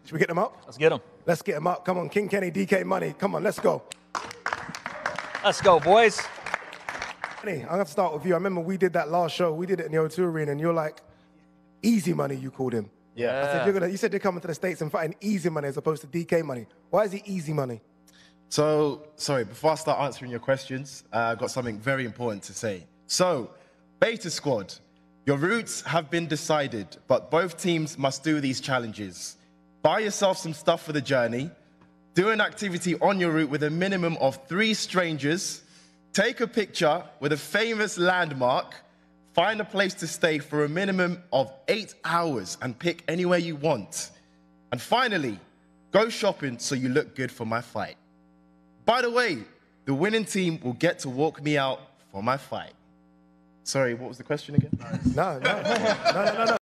Should we get them up? Let's get them. Let's get them up. Come on, King Kenny, DK Money. Come on, let's go. Let's go, boys. Kenny, I'm going to start with you. I remember we did that last show. We did it in the O2 Arena, and you're like, Easy Money, you called him. Yeah. I said, you said you're coming to the States and fighting Easy Money as opposed to DK Money. Why is he Easy Money? So, sorry, before I start answering your questions, I've got something very important to say. So, Beta Squad, your routes have been decided, but both teams must do these challenges. Buy yourself some stuff for the journey, do an activity on your route with a minimum of 3 strangers, take a picture with a famous landmark, find a place to stay for a minimum of 8 hours and pick anywhere you want. And finally, go shopping so you look good for my fight. By the way, the winning team will get to walk me out for my fight. Sorry, what was the question again? No.